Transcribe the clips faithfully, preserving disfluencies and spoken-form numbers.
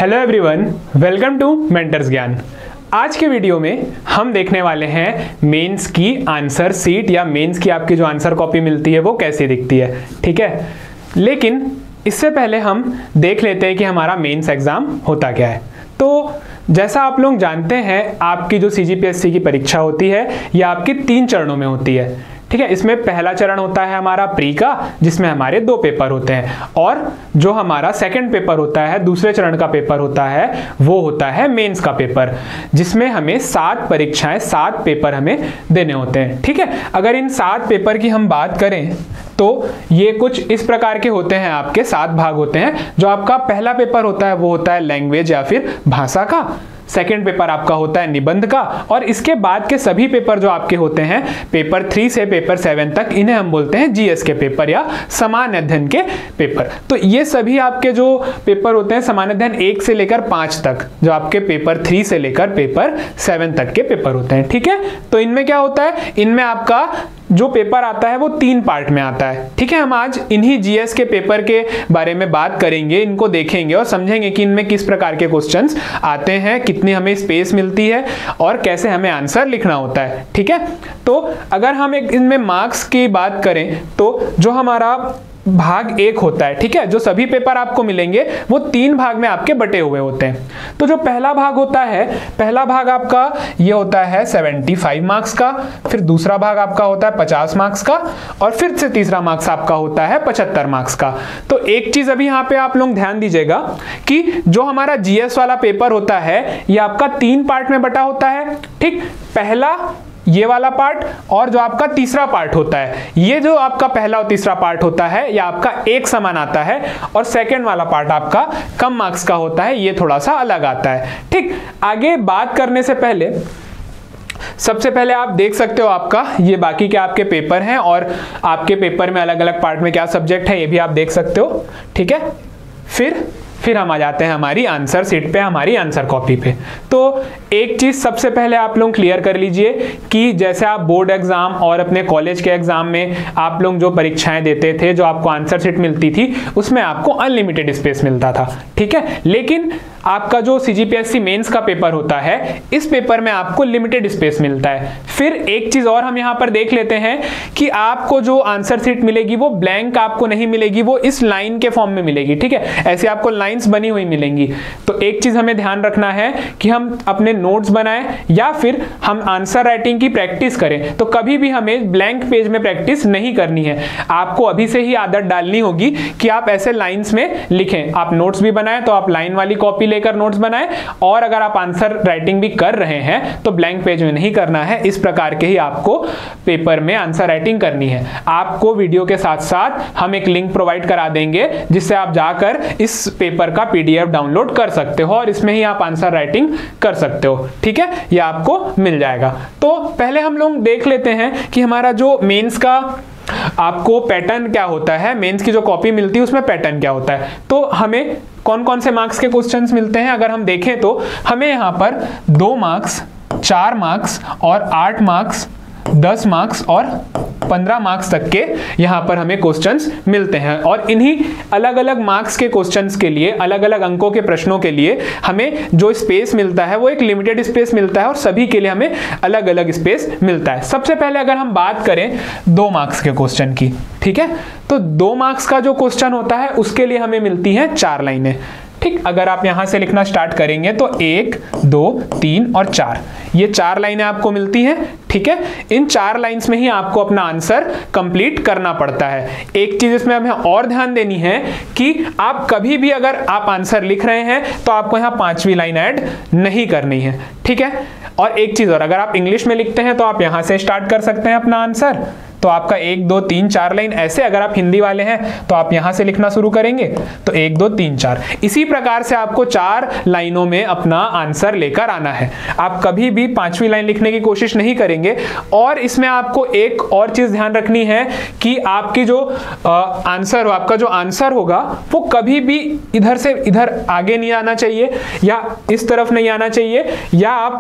Hello everyone, welcome to mentors Gyan. आज के video में हम देखने वाले हैं मेंस की आंसर सीट या मेंस की आपकी जो आंसर कॉपी मिलती है वो कैसी दिखती है। ठीक है, लेकिन इससे पहले हम देख लेते हैं कि हमारा मेंस एग्जाम होता क्या है। तो जैसा आप लोग जानते हैं, आपकी जो सी जी पी एस सी की परीक्षा होती है यह आपकी तीन चरणों में होती है। ठीक है, इसमें पहला चरण होता है हमारा प्री का, जिसमें हमारे दो पेपर होते हैं, और जो हमारा सेकंड पेपर होता है, दूसरे चरण का पेपर होता है, वो होता है मेंस का पेपर, जिसमें हमें सात परीक्षाएं सात पेपर हमें देने होते हैं। ठीक है, अगर इन सात पेपर की हम बात करें तो ये कुछ इस प्रकार के होते हैं, आपके सात भाग होते हैं। जो आपका पहला पेपर होता है वो होता है लैंग्वेज या फिर भाषा का, सेकेंड पेपर आपका होता है निबंध का, और इसके बाद के सभी पेपर जो आपके होते हैं पेपर थ्री से पेपर सेवन तक, इन्हें हम बोलते हैं जी एस के पेपर या सामान्य अध्ययन के पेपर। तो ये सभी आपके जो पेपर होते हैं सामान्य अध्ययन एक से लेकर पांच तक, जो आपके पेपर थ्री से लेकर पेपर सेवन तक के पेपर होते हैं। ठीक है, तो इनमें क्या होता है, इनमें आपका जो पेपर आता है वो तीन पार्ट में आता है। ठीक है, हम आज इन्हीं जी एस के पेपर के बारे में बात करेंगे, इनको देखेंगे और समझेंगे कि इनमें किस प्रकार के क्वेश्चंस आते हैं, कितनी हमें स्पेस मिलती है और कैसे हमें आंसर लिखना होता है। ठीक है, तो अगर हम एक इनमें मार्क्स की बात करें तो जो हमारा भाग एक होता है, ठीक है, जो सभी पेपर आपको मिलेंगे वो तीन भाग में आपके बटे हुए होते हैं। तो जो पहला भाग होता है, पहला भाग आपका ये होता है पचहत्तर मार्क्स का, फिर दूसरा भाग आपका होता है पचास मार्क्स का, और फिर से तीसरा मार्क्स आपका होता है पचहत्तर मार्क्स का। तो एक चीज अभी यहाँ पे आप लोग ध्यान दीजिएगा कि जो हमारा जी एस वाला पेपर होता है ये आपका तीन पार्ट में बटा होता है। ठीक, पहला ये वाला पार्ट और जो आपका तीसरा पार्ट होता है, ये जो आपका पहला और तीसरा पार्ट होता है ये आपका एक समान आता है, और सेकंड वाला पार्ट आपका कम मार्क्स का होता है, ये थोड़ा सा अलग आता है। ठीक, आगे बात करने से पहले सबसे पहले आप देख सकते हो आपका ये बाकी के आपके पेपर हैं, और आपके पेपर में अलग अलग पार्ट में क्या सब्जेक्ट है ये भी आप देख सकते हो। ठीक है, फिर फिर हम आ जाते हैं हमारी आंसर सीट पे, हमारी आंसर कॉपी पे। तो एक चीज सबसे पहले आप लोग क्लियर कर लीजिए कि जैसे आप बोर्ड एग्जाम और अपने कॉलेज के एग्जाम में आप लोग जो परीक्षाएं देते थे, जो आपको आंसर सीट मिलती थी उसमें आपको अनलिमिटेड स्पेस मिलता था। ठीक है, लेकिन आपका जो C G P S C mains का पेपर होता है, इस पेपर में आपको लिमिटेड स्पेस मिलता है। फिर एक चीज और हम यहां पर देख लेते हैं कि आपको जो आंसर सीट मिलेगी वो ब्लैंक आपको नहीं मिलेगी, वो इस लाइन के फॉर्म में मिलेगी। ठीक है, ऐसे आपको लाइंस बनी हुई मिलेंगी। तो एक चीज हमें ध्यान रखना है कि हम अपने नोट्स बनाएं या फिर हम आंसर राइटिंग की प्रैक्टिस करें, तो कभी भी हमें ब्लैंक पेज में प्रैक्टिस नहीं करनी है। आपको अभी से ही आदत डालनी होगी कि आप ऐसे लाइंस में लिखें। आप नोट्स भी बनाएं तो आप लाइन वाली कॉपी लेकर नोट्स बनाएं, और अगर आप आंसर राइटिंग भी कर रहे हैं तो ब्लैंक पेज में नहीं करना है। इस प्रकार के ही आपको पेपर में आंसर राइटिंग करनी है। आपको वीडियो के साथ साथ हम एक लिंक प्रोवाइड करा देंगे जिससे आप जाकर इस पेपर का पी डी एफ डाउनलोड कर सकते हो और इसमें ही आप आंसर राइटिंग कर सकते हो। ठीक है, ये आपको मिल जाएगा। तो पहले हम लोग देख लेते हैं कि हमारा जो मेंस का आपको पैटर्न क्या होता है, मेंस की जो कॉपी मिलती है उसमें पैटर्न क्या होता है। तो हमें कौन कौन से मार्क्स के क्वेश्चंस मिलते हैं अगर हम देखें तो हमें यहाँ पर दो मार्क्स, चार मार्क्स और आठ मार्क्स, दस मार्क्स और पंद्रह मार्क्स तक के यहाँ पर हमें क्वेश्चंस मिलते हैं। और इन्हीं अलग अलग मार्क्स के क्वेश्चंस के लिए, अलग अलग अंकों के प्रश्नों के लिए हमें जो स्पेस मिलता है वो एक लिमिटेड स्पेस मिलता है, और सभी के लिए हमें अलग अलग स्पेस मिलता है। सबसे पहले अगर हम बात करें दो मार्क्स के क्वेश्चन की, ठीक है, तो दो मार्क्स का जो क्वेश्चन होता है उसके लिए हमें मिलती हैं चार लाइनें। ठीक, अगर आप यहां से लिखना स्टार्ट करेंगे तो एक, दो, तीन और चार, ये चार लाइनें आपको मिलती हैं। ठीक है, इन चार लाइंस में ही आपको अपना आंसर कंप्लीट करना पड़ता है। एक चीज इसमें हमें और ध्यान देनी है कि आप कभी भी अगर आप आंसर लिख रहे हैं तो आपको यहां पांचवी लाइन ऐड नहीं करनी है। ठीक है, और एक चीज और, अगर आप इंग्लिश में लिखते हैं तो आप यहां से स्टार्ट कर सकते हैं अपना आंसर, तो आपका एक दो तीन चार लाइन ऐसे। अगर आप हिंदी वाले हैं तो आप यहां से लिखना शुरू करेंगे तो एक दो तीन चार, इसी प्रकार से आपको चार लाइनों में अपना आंसर लेकर आना है। आप कभी भी पांचवी लाइन लिखने की कोशिश नहीं करेंगे। और इसमें आपको एक और चीज ध्यान रखनी है कि आपकी जो आंसर हो, आपका जो आंसर होगा वो कभी भी इधर से इधर आगे नहीं आना चाहिए, या इस तरफ नहीं आना चाहिए, या आप नीचे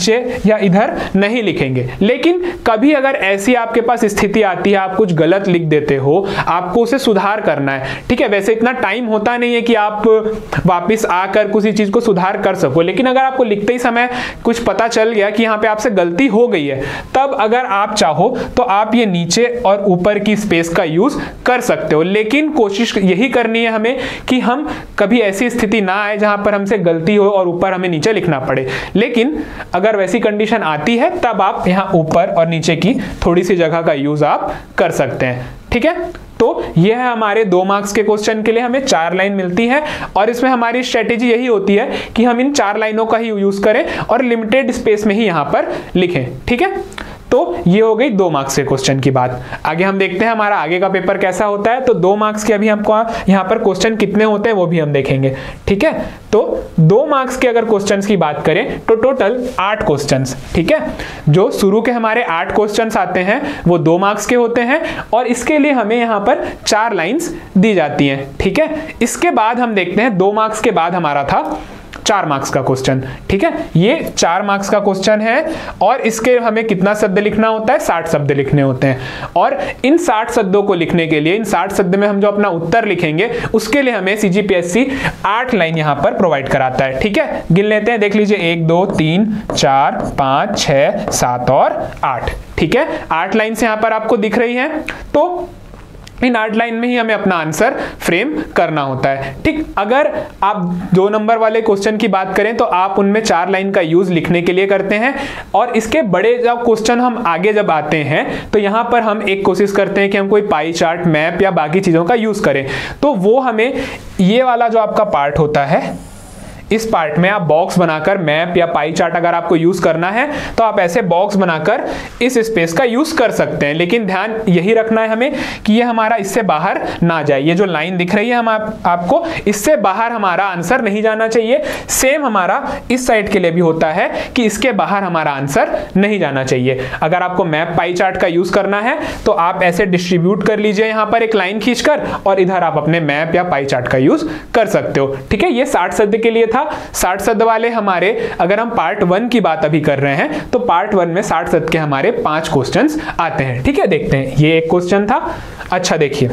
नीचे या इधर नहीं लिखेंगे। लेकिन कभी अगर ऐसी आपके पास स्थिति आती है, आप कुछ गलत लिख देते हो, आपको उसे सुधार करना है, ठीक है। वैसे इतना टाइम होता नहीं है कि आप वापस आकर किसी चीज को सुधार कर सको, लेकिन अगर आपको लिखते ही समय कुछ पता चल गया कि यहाँ पे आपसे गलती हो गई है, तब अगर आप चाहो तो आप ये नीचे और ऊपर की स्पेस का यूज कर सकते हो। लेकिन कोशिश यही करनी है हमें कि हम कभी ऐसी स्थिति ना आए जहां पर हमसे गलती हो और ऊपर हमें नीचे लिखना पड़े। लेकिन अगर वैसी कंडीशन आती है तब आप यहां ऊपर और नीचे की थोड़ी सी जगह का यूज आप कर सकते हैं, ठीक है। तो यह है हमारे दो मार्क्स के क्वेश्चन के लिए हमें चार लाइन मिलती है, और इसमें हमारी स्ट्रेटेजी यही होती है कि हम इन चार लाइनों का ही यूज करें और लिमिटेड स्पेस में ही यहां पर लिखें, ठीक है। तो ये हो गई दो मार्क्स के क्वेश्चन की बात। आगे हम देखते हैं हमारा आगे का पेपर कैसा होता है। तो दो मार्क्स के अभी हमको यहाँ पर क्वेश्चन कितने होते हैं वो भी हम देखेंगे, ठीक है। तो दो मार्क्स के अगर क्वेश्चंस की बात करें तो टोटल आठ क्वेश्चंस, ठीक है। जो शुरू के हमारे आठ क्वेश्चंस आते हैं वो दो मार्क्स के होते हैं, और इसके लिए हमें यहाँ पर चार लाइन्स दी जाती हैं, ठीक है। इसके बाद हम देखते हैं दो मार्क्स के बाद हमारा था चार मार्क्स का क्वेश्चन, ठीक है। ये चार मार्क्स का क्वेश्चन है, और इसके हमें कितना शब्द लिखना होता है, साठ शब्द लिखने होते हैं। और इन साठ शब्दों को लिखने के लिए, इन साठ शब्द में हम जो अपना उत्तर लिखेंगे उसके लिए हमें सीजीपीएससी आठ लाइन यहां पर प्रोवाइड कराता है, ठीक है। गिन लेते हैं, देख लीजिए, एक दो तीन चार पांच छह सात और आठ, ठीक है। आठ लाइन से यहां पर आपको दिख रही है। तो इन आठ लाइन में ही हमें अपना आंसर फ्रेम करना होता है, ठीक। अगर आप दो नंबर वाले क्वेश्चन की बात करें तो आप उनमें चार लाइन का यूज लिखने के लिए करते हैं, और इसके बड़े जब क्वेश्चन हम आगे जब आते हैं तो यहां पर हम एक कोशिश करते हैं कि हम कोई पाई चार्ट, मैप या बाकी चीजों का यूज करें। तो वो हमें ये वाला जो आपका पार्ट होता है, इस पार्ट में आप बॉक्स बनाकर मैप या पाई चार्ट अगर आपको यूज करना है तो आप ऐसे बॉक्स बनाकर इस स्पेस का यूज कर सकते हैं। लेकिन ध्यान यही रखना है हमें कि ये हमारा इससे बाहर ना जाए। ये जो लाइन दिख रही है हम आप, आपको इससे बाहर हमारा आंसर नहीं जाना चाहिए। सेम हमारा इस साइड के लिए भी होता है कि इसके बाहर हमारा आंसर नहीं जाना चाहिए। अगर आपको मैप पाई चार्ट का यूज करना है तो आप ऐसे डिस्ट्रीब्यूट कर लीजिए यहां पर एक लाइन खींचकर, और इधर आप अपने मैप या पाई चार्ट का यूज कर सकते हो, ठीक है। ये साठ शब्द के लिए था। साठ शब्द वाले हमारे, अगर हम पार्ट वन की बात अभी कर रहे हैं तो पार्ट वन में साठ शब्द के हमारे पांच क्वेश्चंस आते हैं, ठीक है। देखते हैं, ये एक क्वेश्चन था। अच्छा देखिए,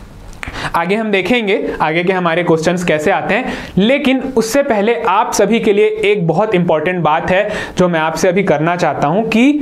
आगे हम देखेंगे आगे के हमारे क्वेश्चंस कैसे आते हैं, लेकिन उससे पहले आप सभी के लिए एक बहुत इंपॉर्टेंट बात है जो मैं आपसे अभी करना चाहता हूं कि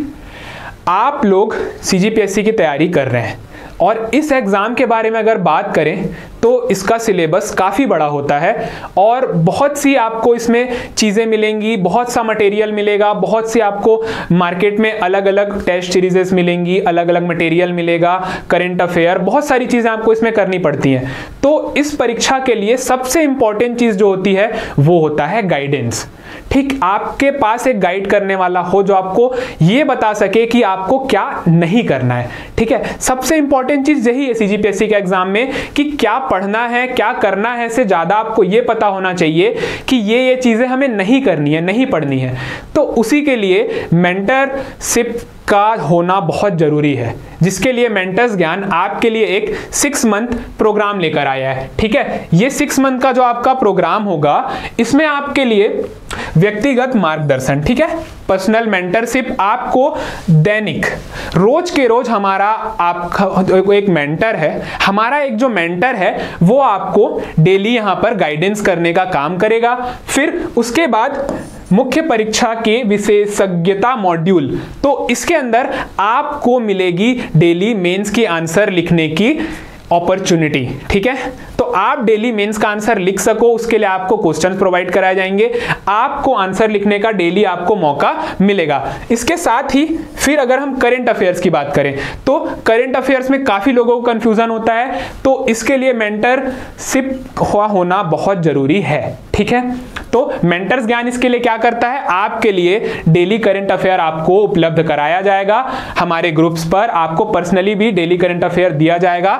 आप लोग सीजीपीएससी की तैयारी कर रहे हैं, और इस एग्जाम के बारे में अगर बात करें तो इसका सिलेबस काफ़ी बड़ा होता है, और बहुत सी आपको इसमें चीज़ें मिलेंगी, बहुत सा मटेरियल मिलेगा, बहुत सी आपको मार्केट में अलग अलग टेस्ट सीरीजेस मिलेंगी, अलग अलग मटेरियल मिलेगा, करंट अफेयर, बहुत सारी चीज़ें आपको इसमें करनी पड़ती हैं। तो इस परीक्षा के लिए सबसे इंपॉर्टेंट चीज़ जो होती है वो होता है गाइडेंस, ठीक। आपके पास एक गाइड करने वाला हो जो आपको ये बता सके कि आपको क्या नहीं करना है, ठीक है। सबसे इंपॉर्टेंट चीज यही है सीजीपीएससी के एग्जाम में कि क्या पढ़ना है, क्या करना है, से ज्यादा आपको ये पता होना चाहिए कि ये ये चीजें हमें नहीं करनी है, नहीं पढ़नी है। तो उसी के लिए मेंटरशिप का होना बहुत जरूरी है, जिसके लिए मेंटर्स ज्ञान आपके लिए एक सिक्स मंथ प्रोग्राम लेकर आया है, ठीक है। ये सिक्स मंथ का जो आपका प्रोग्राम होगा, इसमें आपके लिए व्यक्तिगत मार्गदर्शन, ठीक है, पर्सनल मेंटरशिप, आपको दैनिक रोज के रोज हमारा आपका एक मेंटर है, हमारा एक जो मेंटर है वो आपको डेली यहां पर गाइडेंस करने का काम करेगा। फिर उसके बाद मुख्य परीक्षा के विशेषज्ञता मॉड्यूल, तो इसके अंदर आपको मिलेगी डेली मेंस के आंसर लिखने की अपॉर्चुनिटी, ठीक है। तो आप डेली मेंस का आंसर लिख सको उसके लिए आपको क्वेश्चंस प्रोवाइड कराए जाएंगे, आपको आंसर लिखने का डेली आपको मौका मिलेगा। इसके साथ ही फिर अगर हम करंट अफेयर्स की बात करें तो करंट अफेयर्स में काफी लोगों को कंफ्यूजन होता है, तो इसके लिए मेंटरशिप हुआ होना बहुत जरूरी है, ठीक है। तो मेंटर्स ज्ञान इसके लिए क्या करता है, आपके लिए डेली करंट अफेयर आपको उपलब्ध कराया जाएगा, हमारे ग्रुप्स पर आपको पर्सनली भी डेली करंट अफेयर दिया जाएगा।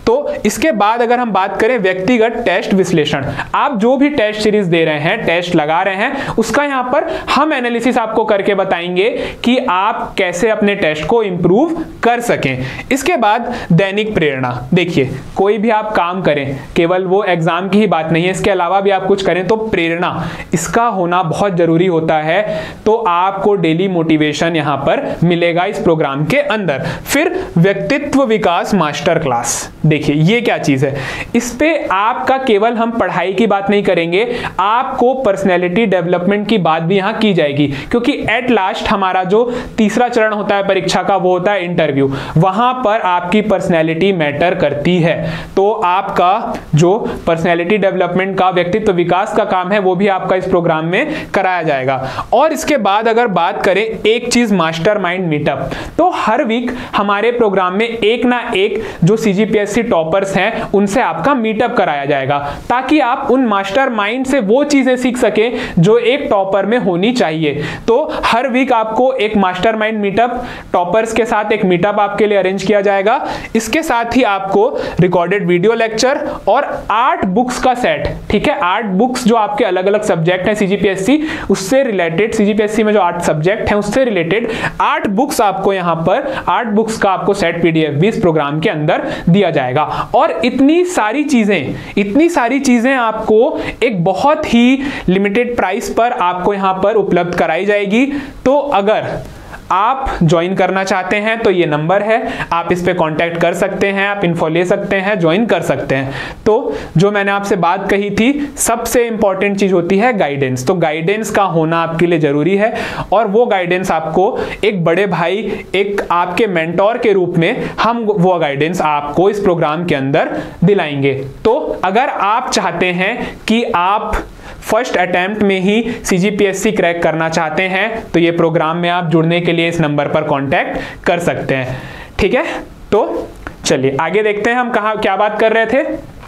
तो इसके बाद अगर हम बात करें व्यक्तिगत टेस्ट विश्लेषण, आप जो भी टेस्ट सीरीज दे रहे हैं, टेस्ट लगा रहे हैं, उसका यहां पर हम एनालिसिस आपको करके बताएंगे कि आप कैसे अपने टेस्ट को इंप्रूव कर सकें। इसके बाद दैनिक प्रेरणा, देखिए कोई भी आप काम करें, केवल वो एग्जाम की ही बात नहीं है, इसके अलावा भी आप कुछ करें तो प्रेरणा इसका होना बहुत जरूरी होता है। तो आपको डेली मोटिवेशन यहां पर मिलेगा इस प्रोग्राम के अंदर। फिर व्यक्तित्व विकास मास्टर क्लास, देखिए ये क्या चीज है, इस पे आपका केवल हम पढ़ाई की बात नहीं करेंगे, आपको पर्सनैलिटी डेवलपमेंट की बात भी यहां की जाएगी, क्योंकि एट लास्ट हमारा जो तीसरा चरण होता है परीक्षा का वो होता है इंटरव्यू, वहां पर आपकी पर्सनैलिटी मैटर करती है। तो आपका जो पर्सनैलिटी डेवलपमेंट का, व्यक्तित्व विकास का काम है वो भी आपका इस प्रोग्राम में कराया जाएगा। और इसके बाद अगर बात करें एक चीज मास्टरमाइंड मीटअप, तो हर वीक हमारे प्रोग्राम में एक ना एक जो सीजीपीएससी टॉपर्स हैं उनसे आपका मीटअप कराया जाएगा, ताकि आप उन मास्टरमाइंड से वो चीजें सीख सके जो एक टॉपर में होनी चाहिए। तो हर वीक आपको एक मास्टरमाइंड मीटअप, टॉपर्स के साथ एक मीटअप आपके लिए अरेंज किया जाएगा। इसके साथ ही आपको रिकॉर्डेड वीडियो लेक्चर और आठ बुक्स का सेट, ठीक है, आठ बुक्स जो आपके अलग अलग सब्जेक्ट हैं सीजीपीएससी उससे रिलेटेड, सीजीपीएससी में जो आठ सब्जेक्ट हैं उससे रिलेटेड आठ बुक्स आपको यहां पर, आठ बुक्स का आपको सेट पीडीएफ भी इस प्रोग्राम के अंदर दिया जाएगा। और इतनी सारी चीजें, इतनी सारी चीजें आपको एक बहुत ही लिमिटेड प्राइस पर आपको यहां पर उपलब्ध कराई जाएगी। तो अगर आप ज्वाइन करना चाहते हैं तो ये नंबर है, आप इस पे कांटेक्ट कर सकते हैं, आप इन्फो ले सकते हैं, ज्वाइन कर सकते हैं। तो जो मैंने आपसे बात कही थी, सबसे इंपॉर्टेंट चीज होती है गाइडेंस। तो गाइडेंस का होना आपके लिए जरूरी है, और वो गाइडेंस आपको एक बड़े भाई, एक आपके मेंटोर के रूप में हम वो गाइडेंस आपको इस प्रोग्राम के अंदर दिलाएंगे। तो अगर आप चाहते हैं कि आप फर्स्ट अटेम्प्ट में ही सीजीपीएससी क्रैक करना चाहते हैं तो ये प्रोग्राम में आप जुड़ने के लिए इस नंबर पर कांटेक्ट कर सकते हैं, ठीक है। तो चलिए आगे देखते हैं हम कहाँ क्या बात कर रहे थे।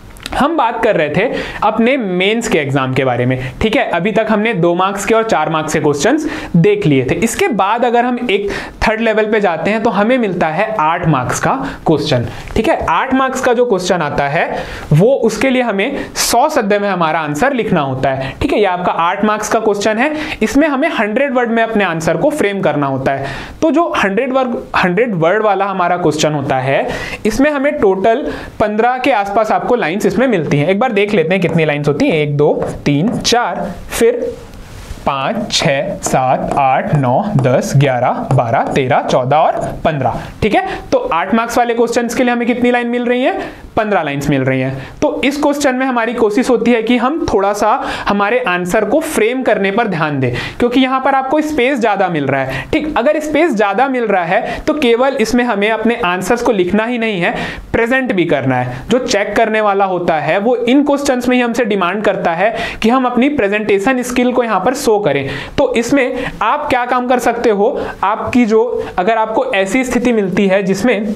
हम बात कर रहे थे अपने मेंस के एग्जाम के बारे में, ठीक है। अभी तक हमने दो मार्क्स के और चार मार्क्स के क्वेश्चंस देख लिए थे। इसके बाद अगर हम एक थर्ड लेवल पे जाते हैं तो हमें मिलता है आठ मार्क्स का क्वेश्चन, ठीक है। आठ मार्क्स का जो क्वेश्चन आता है वो, उसके लिए हमें सौ शब्द में हमारा आंसर लिखना होता है, ठीक है। ये आपका आठ मार्क्स का क्वेश्चन है, इसमें हमें हंड्रेड वर्ड में अपने आंसर को फ्रेम करना होता है। तो जो हंड्रेड वर्ड हंड्रेड वर्ड वाला हमारा क्वेश्चन होता है, इसमें हमें टोटल पंद्रह के आसपास आपको लाइन्स इसमें मिलती हैं। एक बार देख लेते हैं कितनी लाइंस होती हैं, एक दो तीन चार, फिर पाँच छः सात आठ नौ दस ग्यारह बारह तेरह चौदह और पंद्रह, ठीक है। तो आठ मार्क्स वाले क्वेश्चंस के लिए हमें कितनी लाइन मिल रही है, पंद्रह लाइंस मिल रही हैं। तो इस क्वेश्चन में हमारी कोशिश होती है कि हम थोड़ा सा हमारे आंसर को फ्रेम करने पर ध्यान दें, क्योंकि यहां पर आपको स्पेस ज्यादा मिल रहा है, ठीक। अगर स्पेस ज्यादा मिल रहा है तो केवल इसमें हमें अपने आंसर्स को लिखना ही नहीं है, प्रेजेंट भी करना है। जो चेक करने वाला होता है वो इन क्वेश्चंस में ही हमसे डिमांड करता है कि हम अपनी प्रेजेंटेशन स्किल को यहां पर शो करें। तो इसमें आप क्या काम कर सकते हो, आपकी जो, अगर आपको ऐसी स्थिति मिलती है जिसमें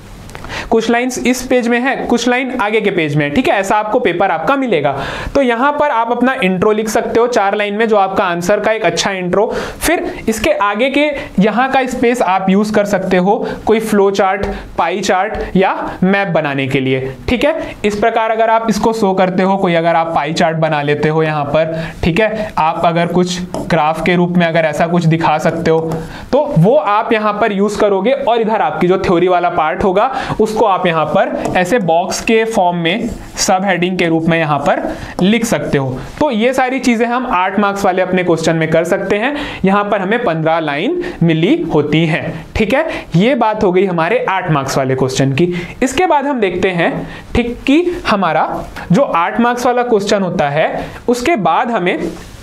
कुछ लाइंस इस पेज में है, कुछ लाइन आगे के पेज में है, ठीक है, ऐसा आपको पेपर आपका मिलेगा। तो यहां पर आप अपना इंट्रो लिख सकते हो चार लाइन में, जो आपका आंसर का एक अच्छा इंट्रो। फिर इसके आगे के यहां का स्पेस आप यूज कर सकते हो कोई फ्लो चार्ट, पाई चार्ट या मैप बनाने के लिए, ठीक है। इस प्रकार अगर आप इसको शो करते हो, कोई अगर आप पाई चार्ट बना लेते हो यहां पर, ठीक है, आप अगर कुछ ग्राफ के रूप में अगर ऐसा कुछ दिखा सकते हो तो वो आप यहां पर यूज करोगे। और इधर आपकी जो थ्योरी वाला पार्ट होगा उसको आप यहां पर ऐसे बॉक्स के फॉर्म में सब हेडिंग के रूप में यहां पर लिख सकते हो। तो ये सारी चीजें हम आठ मार्क्स वाले अपने क्वेश्चन में कर सकते हैं। यहां पर हमें पंद्रह लाइन मिली होती है, ठीक है। ये बात हो गई हमारे आठ मार्क्स वाले क्वेश्चन की। इसके बाद हम देखते हैं, ठीक, कि हमारा जो आठ मार्क्स वाला क्वेश्चन होता है उसके बाद हमें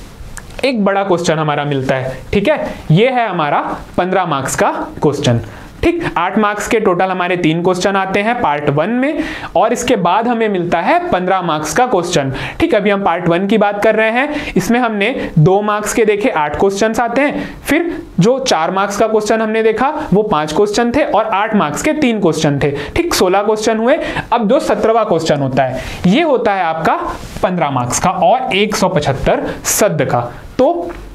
एक बड़ा क्वेश्चन हमारा मिलता है, ठीक है। ये है हमारा पंद्रह मार्क्स का क्वेश्चन, ठीक। आठ मार्क्स के टोटल हमारे तीन क्वेश्चन आते हैं पार्ट वन में, और इसके बाद हमें मिलता है पंद्रह मार्क्स का क्वेश्चन, ठीक। अभी हम पार्ट वन की बात कर रहे हैं, इसमें हमने दो मार्क्स के देखे आठ क्वेश्चन आते हैं, फिर जो चार मार्क्स का क्वेश्चन हमने देखा वो पांच क्वेश्चन थे, और आठ मार्क्स के तीन क्वेश्चन थे, ठीक। सोलह क्वेश्चन हुए। अब जो सत्रहवां क्वेश्चन होता है ये होता है आपका पंद्रह मार्क्स का और एक सौ पचहत्तर शब्द का। तो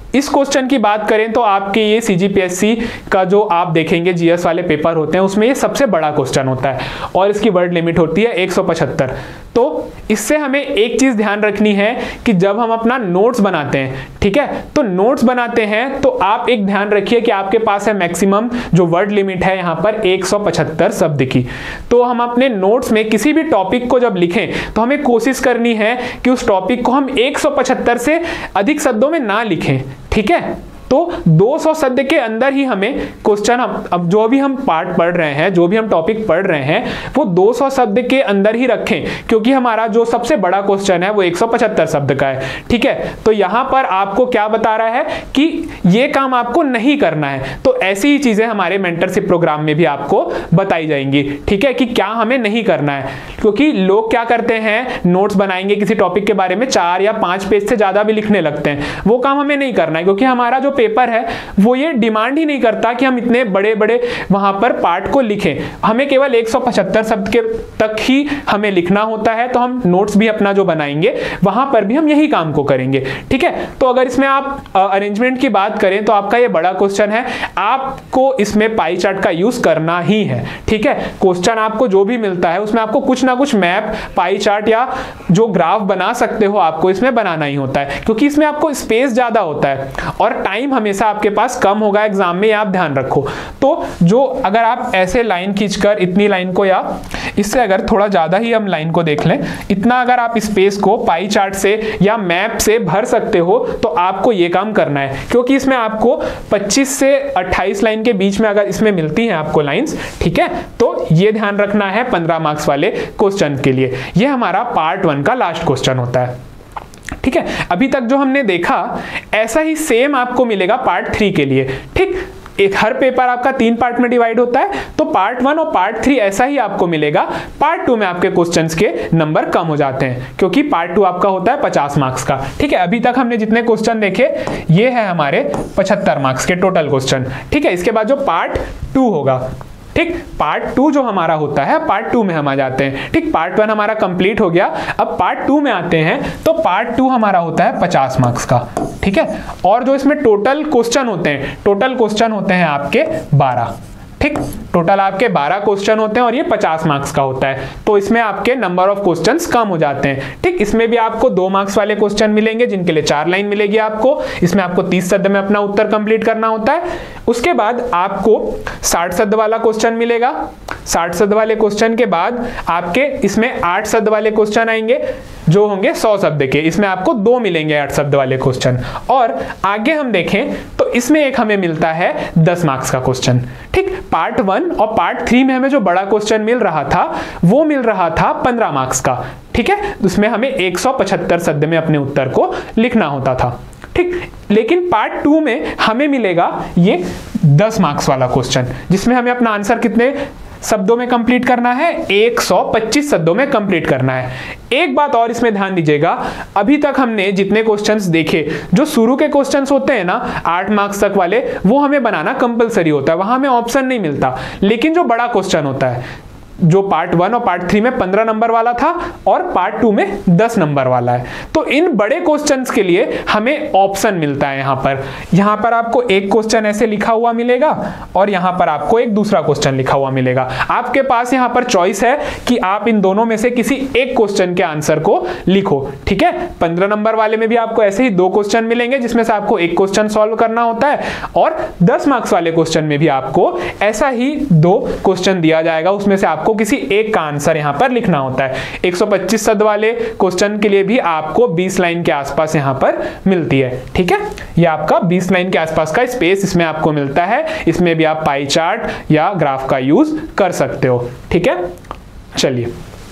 इस क्वेश्चन की बात करें तो आपके ये सीजीपीएससी का जो आप देखेंगे जीएस वाले पेपर होते हैं उसमें ये सबसे बड़ा क्वेश्चन होता है और इसकी वर्ड लिमिट होती है एक सौ पचहत्तर। तो इससे हमें एक चीज ध्यान रखनी है कि जब हम अपना नोट्स बनाते हैं, ठीक है, तो नोट्स बनाते हैं तो आप एक ध्यान रखिए कि आपके पास है मैक्सिमम जो वर्ड लिमिट है यहां पर एक सौ पचहत्तर शब्द की। तो हम अपने नोट्स में किसी भी टॉपिक को जब लिखें तो हमें कोशिश करनी है कि उस टॉपिक को हम एक सौ पचहत्तर से अधिक शब्दों में ना लिखें, ठीक है। तो दो सौ शब्द के अंदर ही हमें क्वेश्चन, हम अब जो भी हम पार्ट पढ़ रहे हैं, जो भी हम टॉपिक पढ़ रहे हैं वो दो सौ शब्द के अंदर ही रखें, क्योंकि हमारा जो सबसे बड़ा क्वेश्चन है वो एक सौ पचहत्तर शब्द का है, ठीक है। तो यहां पर आपको क्या बता रहा है कि ये काम आपको नहीं करना है। तो ऐसी ही चीजें हमारे मेंटरशिप प्रोग्राम में भी आपको बताई जाएंगी, ठीक है, कि क्या हमें नहीं करना है। क्योंकि लोग क्या करते हैं, नोट्स बनाएंगे किसी टॉपिक के बारे में, चार या पांच पेज से ज्यादा भी लिखने लगते हैं। वो काम हमें नहीं करना है, क्योंकि हमारा जो पेपर है वो ये डिमांड ही नहीं करता कि हम इतने बड़े बड़े वहां पर पार्ट को लिखें। हमें केवल एक सौ पचहत्तर शब्द के तक ही हमें लिखना होता है। तो हम नोट्स भी अपना जो बनाएंगे वहां पर भी हम यही काम को करेंगे, ठीक है। तो अगर इसमें आप अरेंजमेंट की बात करें तो आपका ये बड़ा क्वेश्चन है, आपको इसमें पाई चार्ट का यूज करना ही है, ठीक है। क्वेश्चन आपको जो भी मिलता है उसमें आपको कुछ ना कुछ मैप, पाई चार्ट या जो ग्राफ बना सकते हो आपको इसमें बनाना ही होता है, क्योंकि इसमें आपको स्पेस ज्यादा होता है और टाइम हमेशा आपके पास कम होगा एग्जाम में, आप ध्यान रखो। तो जो अगर आप ऐसे लाइन खींचकर इतनी लाइन को, या इससे अगर थोड़ा ज्यादा ही हम लाइन को देख लें, इतना अगर आप स्पेस को पाई चार्ट से या मैप से भर सकते हो तो आपको ये काम करना है, क्योंकि इसमें आपको पच्चीस से अट्ठाईस लाइन के बीच में अगर इसमें मिलती हैं आपको लाइंस, ठीक है। तो ये ध्यान रखना है पंद्रह मार्क्स वाले क्वेश्चन के लिए। ये हमारा पार्ट वन का लास्ट क्वेश्चन होता है, ठीक है। अभी तक जो हमने देखा ऐसा ही सेम आपको मिलेगा पार्ट थ्री के लिए, ठीक। एक हर पेपर आपका तीन पार्ट में डिवाइड होता है, तो पार्ट वन और पार्ट थ्री ऐसा ही आपको मिलेगा। पार्ट टू में आपके क्वेश्चंस के नंबर कम हो जाते हैं, क्योंकि पार्ट टू आपका होता है पचास मार्क्स का, ठीक है। अभी तक हमने जितने क्वेश्चन देखे ये है हमारे पचहत्तर मार्क्स के टोटल क्वेश्चन, ठीक है। इसके बाद जो पार्ट टू होगा, ठीक, पार्ट टू जो हमारा होता है, पार्ट टू में हम आ जाते हैं, ठीक। पार्ट वन हमारा कंप्लीट हो गया, अब पार्ट टू में आते हैं। तो पार्ट टू हमारा होता है पचास मार्क्स का, ठीक है। और जो इसमें टोटल क्वेश्चन होते हैं, टोटल क्वेश्चन होते हैं आपके बारह, ठीक। टोटल आपके बारह क्वेश्चन होते हैं और ये पचास मार्क्स का होता है। तो इसमें आपके नंबर ऑफ क्वेश्चंस कम हो जाते हैं, ठीक। इसमें भी आपको दो मार्क्स वाले क्वेश्चन मिलेंगे जिनके लिए चार लाइन मिलेगी आपको। इसमें आपको तीस शब्द में अपना उत्तर कंप्लीट करना होता है। उसके बाद आपको साठ शब्द वाला क्वेश्चन मिलेगा। साठ शब्द वाले क्वेश्चन के बाद आपके इसमें आठ शब्द वाले क्वेश्चन आएंगे जो होंगे सौ शब्द के। इसमें आपको दो मिलेंगे आठ शब्द वाले क्वेश्चन। और आगे हम देखें तो इसमें एक हमें मिलता है दस मार्क्स का क्वेश्चन, ठीक। पार्ट वन और पार्ट थ्री में हमें जो बड़ा क्वेश्चन मिल रहा था वो मिल रहा था पंद्रह मार्क्स का, ठीक है। उसमें हमें एक सौ पचहत्तर शब्द में अपने उत्तर को लिखना होता था, ठीक। लेकिन पार्ट टू में हमें मिलेगा ये दस मार्क्स वाला क्वेश्चन, जिसमें हमें अपना आंसर कितने शब्दों में कंप्लीट करना है, एक सौ पच्चीस शब्दों में कंप्लीट करना है। एक बात और इसमें ध्यान दीजिएगा, अभी तक हमने जितने क्वेश्चंस देखे, जो शुरू के क्वेश्चंस होते हैं ना आठ मार्क्स तक वाले, वो हमें बनाना कंपलसरी होता है, वहां हमें ऑप्शन नहीं मिलता। लेकिन जो बड़ा क्वेश्चन होता है, जो पार्ट वन और पार्ट थ्री में पंद्रह नंबर वाला था और पार्ट टू में दस नंबर वाला है, तो इन बड़े क्वेश्चंस के लिए हमें ऑप्शन मिलता है। यहां पर यहां पर आपको एक क्वेश्चन ऐसे लिखा हुआ मिलेगा और यहां पर आपको एक दूसरा क्वेश्चन लिखा हुआ मिलेगा। आपके पास यहां पर चॉइस है कि आप इन दोनों में से किसी एक क्वेश्चन के आंसर को लिखो, ठीक है। पंद्रह नंबर वाले में भी आपको ऐसे ही दो क्वेश्चन मिलेंगे जिसमें से आपको एक क्वेश्चन सॉल्व करना होता है, और दस मार्क्स वाले क्वेश्चन में भी आपको ऐसा ही दो क्वेश्चन दिया जाएगा, उसमें से आपको आपको किसी एक का आंसर यहां पर लिखना होता है। एक सौ पच्चीस शब्द वाले क्वेश्चन के लिए भी आपको बीस लाइन के आसपास यहां पर मिलती है, ठीक है। ये आपका बीस लाइन के आसपास का स्पेस इसमें आपको मिलता है। इसमें भी आप पाई चार्ट या ग्राफ का यूज कर सकते हो, ठीक है। चलिए,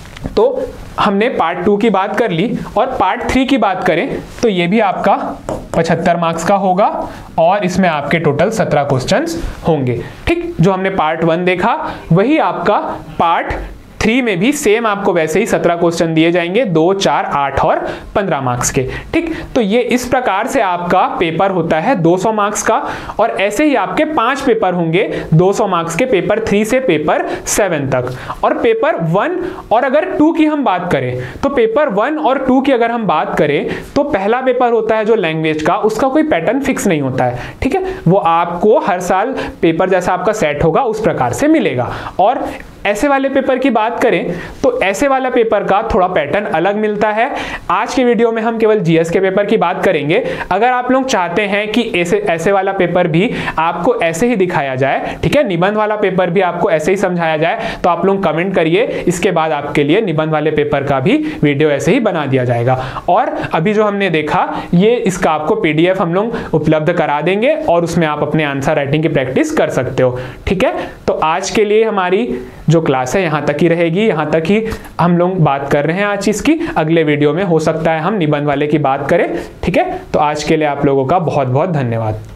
तो हमने पार्ट टू की बात कर ली, और पार्ट थ्री की बात करें तो ये भी आपका पचहत्तर मार्क्स का होगा और इसमें आपके टोटल सत्रह क्वेश्चंस होंगे, ठीक। जो हमने पार्ट वन देखा वही आपका पार्ट थ्री में भी सेम आपको वैसे ही सत्रह क्वेश्चन दिए जाएंगे, दो, चार, आठ और पंद्रह मार्क्स के। ठीक, तो ये इस प्रकार से आपका पेपर होता है दो सौ मार्क्स का। और ऐसे ही आपके पांच पेपर होंगे दो सौ मार्क्स के, पेपर थ्री से पेपर सेवन तक। और पेपर वन और अगर टू की हम बात करें तो पेपर वन और टू की अगर हम बात करें तो पहला पेपर होता है जो लैंग्वेज का, उसका कोई पैटर्न फिक्स नहीं होता है। ठीक है, वो आपको हर साल पेपर जैसा आपका सेट होगा उस प्रकार से मिलेगा। और ऐसे वाले पेपर की बात करें तो ऐसे वाला पेपर का थोड़ा पैटर्न अलग मिलता है। आज के वीडियो में हम केवल जीएस के पेपर की बात करेंगे। अगर आप लोग चाहते हैं कि ऐसे ऐसे वाला पेपर भी आपको ऐसे ही दिखाया जाए, ठीक है, निबंध वाला पेपर भी आपको ऐसे ही समझाया जाए, तो आप लोग कमेंट करिए, इसके बाद आपके लिए निबंध वाले पेपर का भी वीडियो ऐसे ही बना दिया जाएगा। और अभी जो हमने देखा ये इसका आपको पीडीएफ हम लोग उपलब्ध करा देंगे और उसमें आप अपने आंसर राइटिंग की प्रैक्टिस कर सकते हो। ठीक है, तो आज के लिए हमारी जो क्लास है यहाँ तक ही रहेगी, यहाँ तक ही हम लोग बात कर रहे हैं आज इसकी। अगले वीडियो में हो सकता है हम निबंध वाले की बात करें। ठीक है, तो आज के लिए आप लोगों का बहुत बहुत धन्यवाद।